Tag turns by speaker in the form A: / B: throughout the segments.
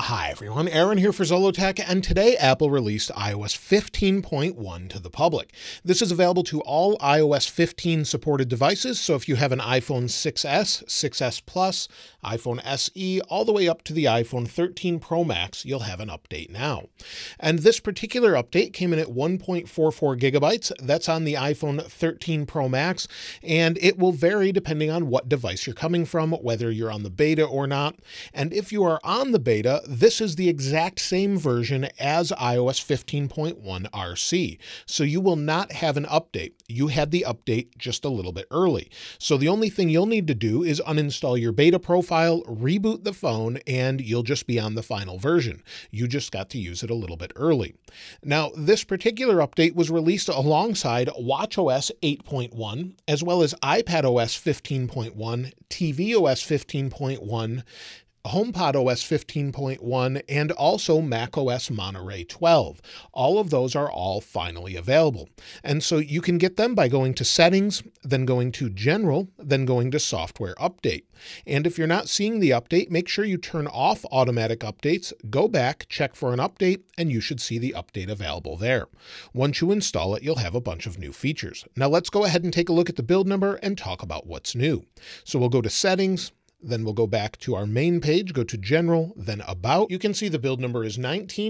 A: Hi everyone, Aaron here for Zollotech, and today Apple released iOS 15.1 to the public. This is available to all iOS 15 supported devices, so if you have an iPhone 6S, 6S Plus, iPhone SE, all the way up to the iPhone 13 Pro Max, you'll have an update now. And this particular update came in at 1.44 gigabytes. That's on the iPhone 13 Pro Max, and it will vary depending on what device you're coming from, whether you're on the beta or not. And if you are on the beta, this is the exact same version as iOS 15.1 RC. So you will not have an update. You had the update just a little bit early. So the only thing you'll need to do is uninstall your beta profile, reboot the phone, and you'll just be on the final version. You just got to use it a little bit early. Now, this particular update was released alongside watchOS 8.1, as well as iPadOS 15.1, tvOS 15.1, HomePodOS 15.1, and also macOS Monterey 12. All of those are all finally available. And so you can get them by going to Settings, then going to General, then going to Software Update. And if you're not seeing the update, make sure you turn off automatic updates, go back, check for an update, and you should see the update available there. Once you install it, you'll have a bunch of new features. Now let's go ahead and take a look at the build number and talk about what's new. So we'll go to Settings, then we'll go back to our main page, go to General, then About. You can see the build number is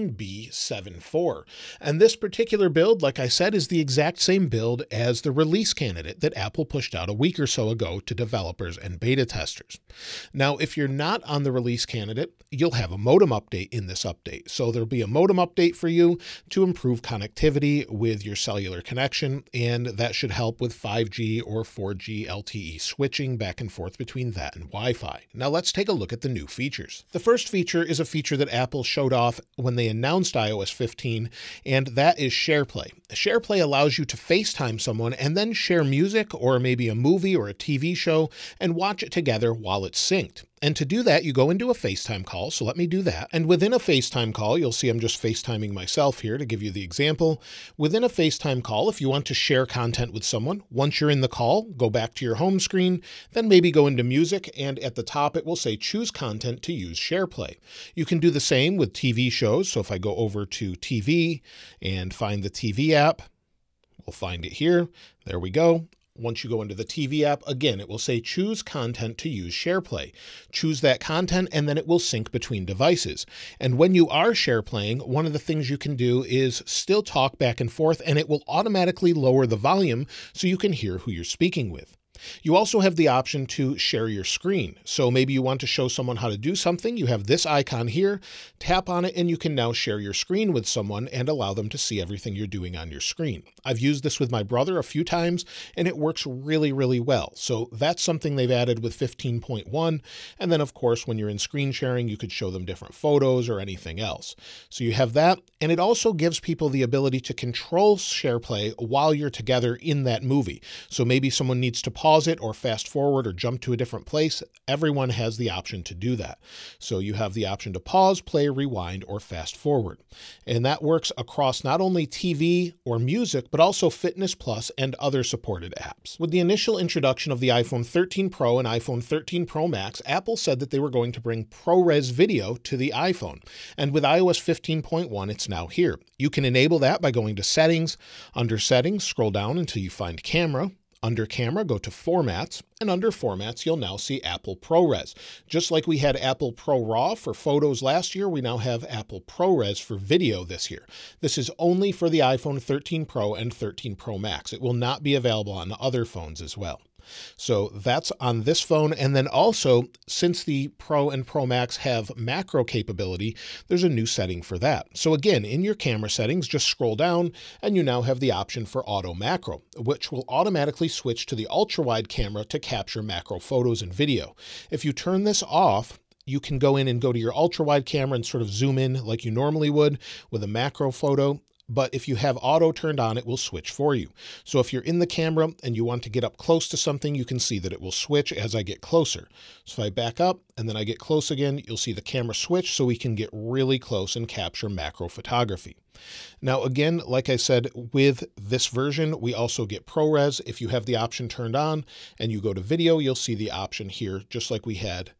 A: 19B74. And this particular build, like I said, is the exact same build as the release candidate that Apple pushed out a week or so ago to developers and beta testers. Now, if you're not on the release candidate, you'll have a modem update in this update. So there'll be a modem update for you to improve connectivity with your cellular connection, and that should help with 5G or 4G LTE switching back and forth between that and Wi-Fi. Now let's take a look at the new features. The first feature is a feature that Apple showed off when they announced iOS 15, and that is SharePlay. SharePlay allows you to FaceTime someone and then share music or maybe a movie or a TV show and watch it together while it's synced. And to do that, you go into a FaceTime call. So let me do that. And within a FaceTime call, you'll see I'm just FaceTiming myself here to give you the example. Within a FaceTime call, if you want to share content with someone, once you're in the call, go back to your home screen, then maybe go into music. And at the top, it will say choose content to use SharePlay. You can do the same with TV shows. So if I go over to TV and find the TV app, we'll find it here. There we go. Once you go into the TV app, again, it will say choose content to use SharePlay. Choose that content and then it will sync between devices. And when you are SharePlaying, one of the things you can do is still talk back and forth, and it will automatically lower the volume so you can hear who you're speaking with. You also have the option to share your screen. So maybe you want to show someone how to do something. You have this icon here, tap on it, and you can now share your screen with someone and allow them to see everything you're doing on your screen. I've used this with my brother a few times, and it works really, really well. So that's something they've added with 15.1. And then, of course, when you're in screen sharing, you could show them different photos or anything else. So you have that. And it also gives people the ability to control SharePlay while you're together in that movie. So maybe someone needs to pause it or fast forward or jump to a different place. Everyone has the option to do that. So you have the option to pause, play, rewind, or fast forward. And that works across not only TV or music, but also Fitness Plus and other supported apps. With the initial introduction of the iPhone 13 Pro and iPhone 13 Pro Max, Apple said that they were going to bring ProRes video to the iPhone. And with iOS 15.1, it's now here. You can enable that by going to Settings. Under Settings, scroll down until you find Camera. Under Camera, go to Formats, and under Formats, you'll now see Apple ProRes. Just like we had Apple ProRAW for photos last year, we now have Apple ProRes for video this year. This is only for the iPhone 13 Pro and 13 Pro Max. It will not be available on other phones as well. So that's on this phone. And then also, since the Pro and Pro Max have macro capability, there's a new setting for that. So again, in your camera settings, just scroll down and you now have the option for auto macro, which will automatically switch to the ultra wide camera to capture macro photos and video. If you turn this off, you can go in and go to your ultra wide camera and sort of zoom in like you normally would with a macro photo. But if you have auto turned on, it will switch for you. So if you're in the camera and you want to get up close to something, you can see that it will switch as I get closer. So if I back up and then I get close again, you'll see the camera switch so we can get really close and capture macro photography. Now, again, like I said, with this version, we also get ProRes. If you have the option turned on and you go to video, you'll see the option here, just like we had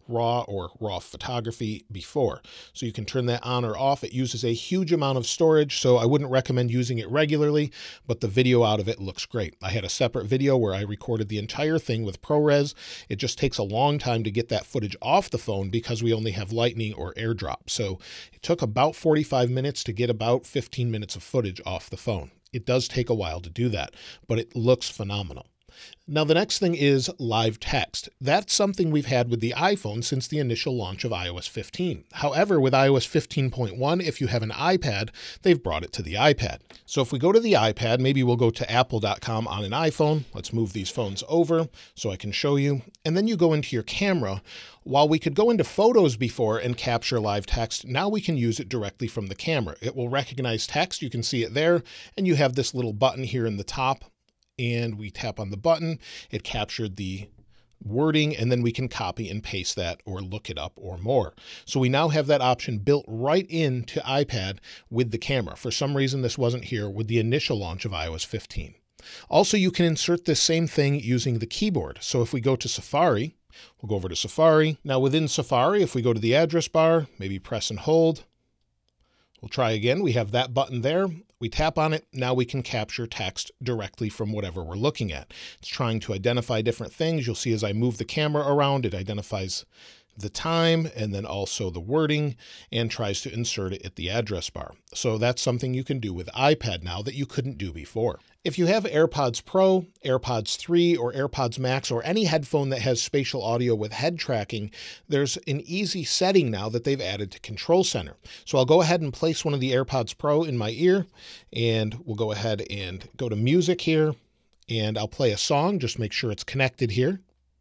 A: raw photography before. So you can turn that on or off. It uses a huge amount of storage, so I wouldn't recommend using it regularly, but the video out of it looks great. I had a separate video where I recorded the entire thing with ProRes. It just takes a long time to get that footage off the phone because we only have Lightning or AirDrop. So it took about 45 minutes to get about 15 minutes of footage off the phone. It does take a while to do that, but it looks phenomenal. Now, the next thing is live text. That's something we've had with the iPhone since the initial launch of iOS 15. However, with iOS 15.1, if you have an iPad, they've brought it to the iPad. So if we go to the iPad, maybe we'll go to apple.com on an iPhone. Let's move these phones over so I can show you. And then you go into your camera. While we could go into photos before and capture live text, now we can use it directly from the camera. It will recognize text. You can see it there. And you have this little button here in the top. And we tap on the button, it captured the wording, and then we can copy and paste that or look it up or more. So we now have that option built right into iPad with the camera. For some reason, this wasn't here with the initial launch of iOS 15. Also, you can insert this same thing using the keyboard. So if we go to Safari, we'll go over to Safari. Now within Safari, if we go to the address bar, maybe press and hold, we'll try again. We have that button there. We tap on it. Now we can capture text directly from whatever we're looking at. It's trying to identify different things. You'll see as I move the camera around, it identifies the time and then also the wording and tries to insert it at the address bar. So that's something you can do with iPad now that you couldn't do before. If you have AirPods Pro, AirPods 3, or AirPods Max, or any headphone that has spatial audio with head tracking, there's an easy setting now that they've added to Control Center. So I'll go ahead and place one of the AirPods Pro in my ear, and we'll go ahead and go to music here, and I'll play a song. Just make sure it's connected here.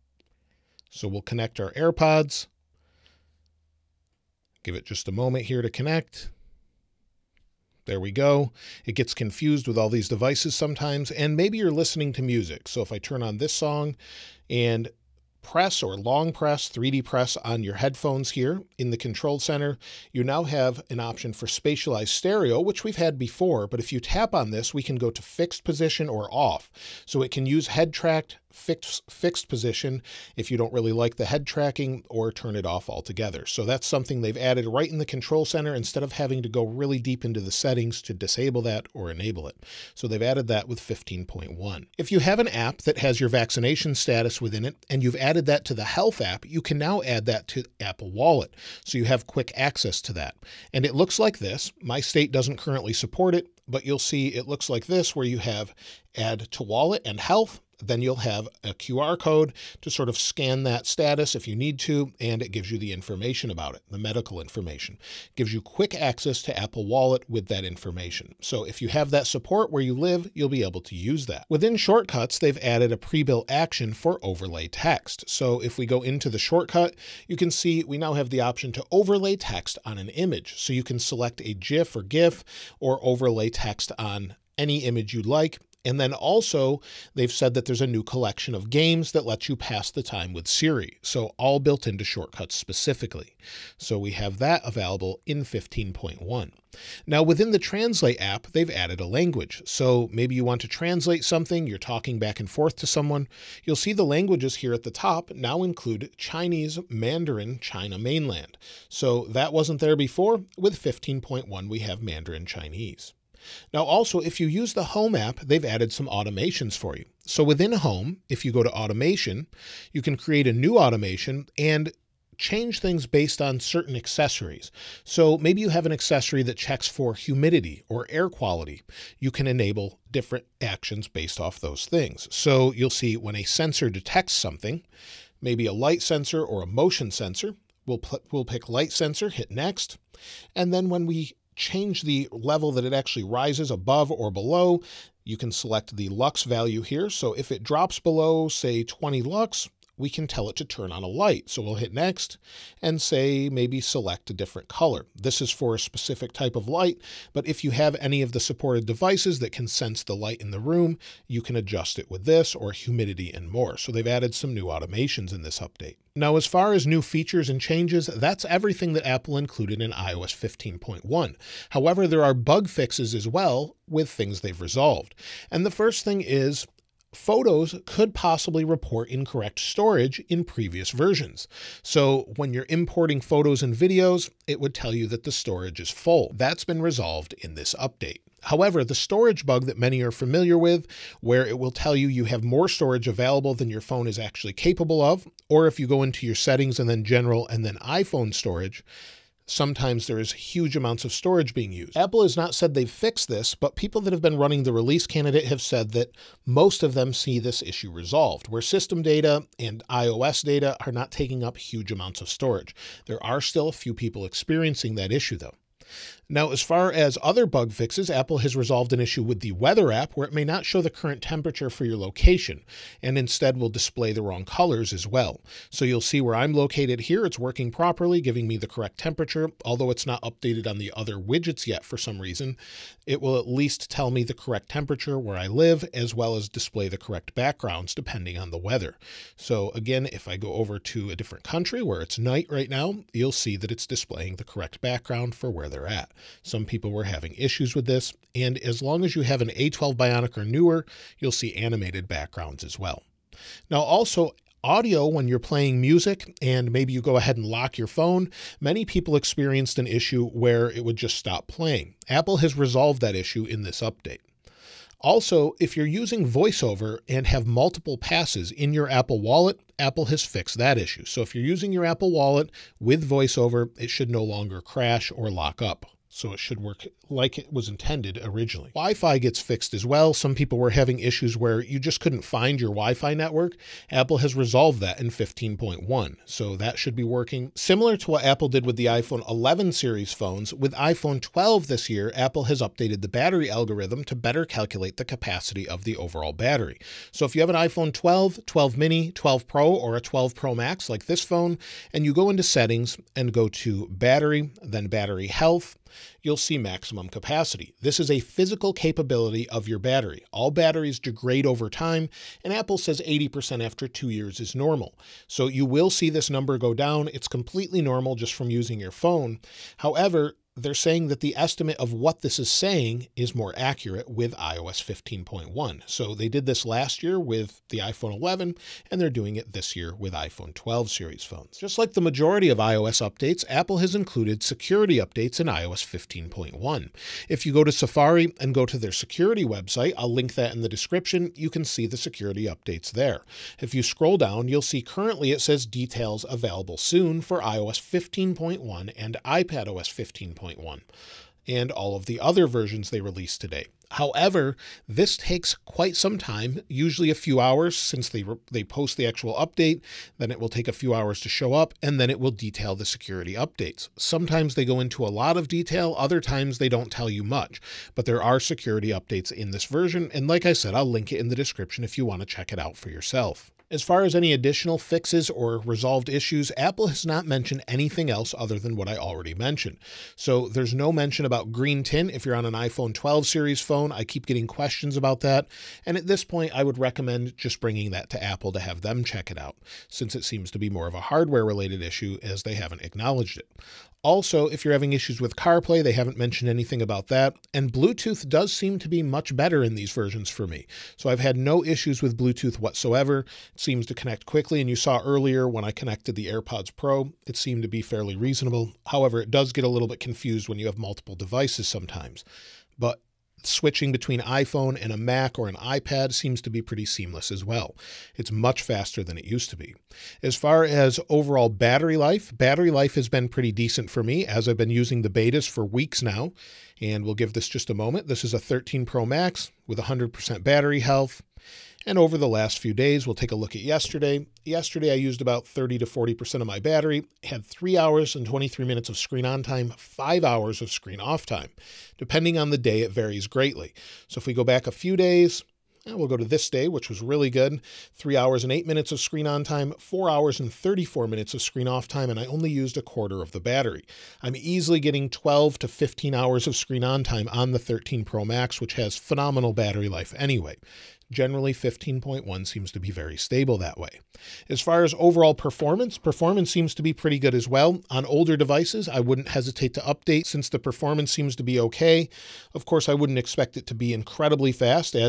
A: So we'll connect our AirPods. Give it just a moment here to connect. There we go. It gets confused with all these devices sometimes, and maybe you're listening to music. So if I turn on this song and press or long press, 3D press on your headphones here in the Control Center, you now have an option for spatialized stereo, which we've had before, but if you tap on this, we can go to fixed position or off. So it can use head tracked fixed position if you don't really like the head tracking, or turn it off altogether. So that's something they've added right in the Control Center instead of having to go really deep into the settings to disable that or enable it. So they've added that with 15.1. If you have an app that has your vaccination status within it and you've added that to the Health app, you can now add that to Apple Wallet. So you have quick access to that. And it looks like this. My state doesn't currently support it, but you'll see it looks like this, where you have Add to Wallet and Health. Then you'll have a QR code to sort of scan that status if you need to, and it gives you the information about it, the medical information. It gives you quick access to Apple Wallet with that information. So if you have that support where you live, you'll be able to use that. Within Shortcuts, they've added a pre-built action for overlay text. So if we go into the shortcut, you can see we now have the option to overlay text on an image. So you can select a GIF or GIF or overlay text on any image you like. And then also, they've said that there's a new collection of games that lets you pass the time with Siri. So all built into Shortcuts specifically. So we have that available in 15.1. Now within the Translate app, they've added a language. So maybe you want to translate something, you're talking back and forth to someone. You'll see the languages here at the top now include Chinese, Mandarin, China mainland. So that wasn't there before. With 15.1, we have Mandarin Chinese. Now also, if you use the Home app, they've added some automations for you. So within Home, if you go to Automation, you can create a new automation and change things based on certain accessories. So maybe you have an accessory that checks for humidity or air quality. You can enable different actions based off those things. So you'll see when a sensor detects something, maybe a light sensor or a motion sensor, we'll pick light sensor, hit next. And then when we change the level that it actually rises above or below, you can select the lux value here. So if it drops below, say 20 lux, we can tell it to turn on a light. So we'll hit next and say maybe select a different color. This is for a specific type of light, but if you have any of the supported devices that can sense the light in the room, you can adjust it with this or humidity and more. So they've added some new automations in this update. Now, as far as new features and changes, that's everything that Apple included in iOS 15.1. However, there are bug fixes as well with things they've resolved. And the first thing is Photos could possibly report incorrect storage in previous versions. So when you're importing photos and videos, it would tell you that the storage is full. That's been resolved in this update. However, the storage bug that many are familiar with, where it will tell you you have more storage available than your phone is actually capable of, or if you go into your settings and then general and then iPhone storage, sometimes there is huge amounts of storage being used. Apple has not said they've fixed this, but people that have been running the release candidate have said that most of them see this issue resolved, where system data and iOS data are not taking up huge amounts of storage. There are still a few people experiencing that issue though. Now, as far as other bug fixes, Apple has resolved an issue with the weather app where it may not show the current temperature for your location and instead will display the wrong colors as well. So you'll see where I'm located here, it's working properly, giving me the correct temperature, although it's not updated on the other widgets yet for some reason. It will at least tell me the correct temperature where I live, as well as display the correct backgrounds depending on the weather. So again, if I go over to a different country where it's night right now, you'll see that it's displaying the correct background for where they're at. Some people were having issues with this, and as long as you have an A12 Bionic or newer, you'll see animated backgrounds as well. Now also, audio, when you're playing music and maybe you go ahead and lock your phone, many people experienced an issue where it would just stop playing. Apple has resolved that issue in this update. Also, if you're using VoiceOver and have multiple passes in your Apple Wallet, Apple has fixed that issue. So if you're using your Apple Wallet with VoiceOver, it should no longer crash or lock up. So it should work like it was intended originally. Wi-Fi gets fixed as well. Some people were having issues where you just couldn't find your Wi-Fi network. Apple has resolved that in 15.1. So that should be working. Similar to what Apple did with the iPhone 11 series phones, with iPhone 12 this year, Apple has updated the battery algorithm to better calculate the capacity of the overall battery. So if you have an iPhone 12, 12 mini, 12 Pro, or a 12 Pro Max like this phone, and you go into settings and go to battery, then battery health, you'll see maximum capacity. This is a physical capability of your battery. All batteries degrade over time, and Apple says 80% after 2 years is normal. So you will see this number go down. It's completely normal just from using your phone. However, they're saying that the estimate of what this is saying is more accurate with iOS 15.1. So they did this last year with the iPhone 11, and they're doing it this year with iPhone 12 series phones. Just like the majority of iOS updates, Apple has included security updates in iOS 15.1. If you go to Safari and go to their security website, I'll link that in the description, you can see the security updates there. If you scroll down, you'll see currently it says details available soon for iOS 15.1 and iPadOS 15.1. And all of the other versions they released today. However, this takes quite some time, usually a few hours since they post the actual update, then it will take a few hours to show up, and then it will detail the security updates. Sometimes they go into a lot of detail, other times they don't tell you much, but there are security updates in this version, and like I said, I'll link it in the description if you want to check it out for yourself. As far as any additional fixes or resolved issues, Apple has not mentioned anything else other than what I already mentioned. So there's no mention about green tint if you're on an iPhone 12 series phone. I keep getting questions about that. And at this point, I would recommend just bringing that to Apple to have them check it out, since it seems to be more of a hardware related issue as they haven't acknowledged it. Also, if you're having issues with CarPlay, they haven't mentioned anything about that. And Bluetooth does seem to be much better in these versions for me. So I've had no issues with Bluetooth whatsoever. It seems to connect quickly. And you saw earlier when I connected the AirPods Pro, it seemed to be fairly reasonable. However, it does get a little bit confused when you have multiple devices sometimes. But switching between iPhone and a Mac or an iPad seems to be pretty seamless as well. It's much faster than it used to be. As far as overall battery life has been pretty decent for me as I've been using the betas for weeks now. And we'll give this just a moment. This is a 13 Pro Max with 100% battery health. And over the last few days, we'll take a look at yesterday. Yesterday, I used about 30 to 40% of my battery, had 3 hours and 23 minutes of screen on time, 5 hours of screen off time. Depending on the day, it varies greatly. So if we go back a few days, we'll go to this day, which was really good. 3 hours and 8 minutes of screen on time, 4 hours and 34 minutes of screen off time, and I only used a quarter of the battery. I'm easily getting 12 to 15 hours of screen on time on the 13 Pro Max, which has phenomenal battery life anyway. Generally, 15.1 seems to be very stable that way. As far as overall performance seems to be pretty good as well. On older devices, I wouldn't hesitate to update since the performance seems to be okay. Of course, I wouldn't expect it to be incredibly fast as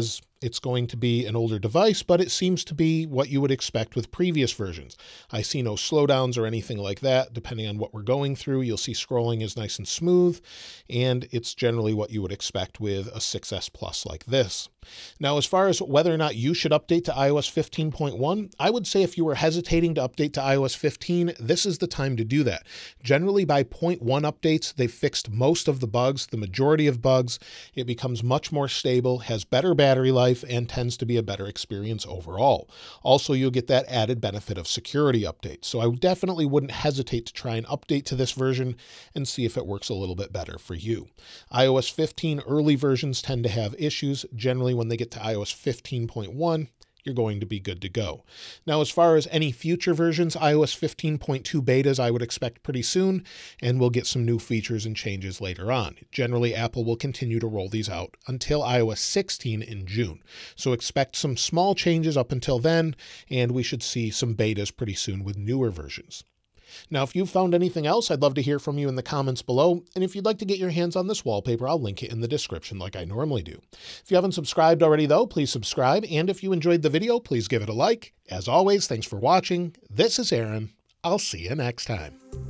A: It's going to be an older device, but it seems to be what you would expect with previous versions. I see no slowdowns or anything like that. Depending on what we're going through, you'll see scrolling is nice and smooth, and it's generally what you would expect with a 6S Plus like this. Now, as far as whether or not you should update to iOS 15.1, I would say if you were hesitating to update to iOS 15, this is the time to do that. Generally, by 0.1 updates, they've fixed most of the bugs, the majority of bugs. It becomes much more stable, has better battery life, and tends to be a better experience overall. Also, you'll get that added benefit of security updates. So I definitely wouldn't hesitate to try and update to this version and see if it works a little bit better for you. iOS 15 early versions tend to have issues. Generally, when they get to iOS 15.1, you're going to be good to go. Now, as far as any future versions, iOS 15.2 betas I would expect pretty soon, and we'll get some new features and changes later on. Generally, Apple will continue to roll these out until iOS 16 in June. So expect some small changes up until then, and we should see some betas pretty soon with newer versions. Now, if you've found anything else, I'd love to hear from you in the comments below. And if you'd like to get your hands on this wallpaper, I'll link it in the description like I normally do. If you haven't subscribed already, though, please subscribe. And if you enjoyed the video, please give it a like. As always, thanks for watching. This is Aaron. I'll see you next time.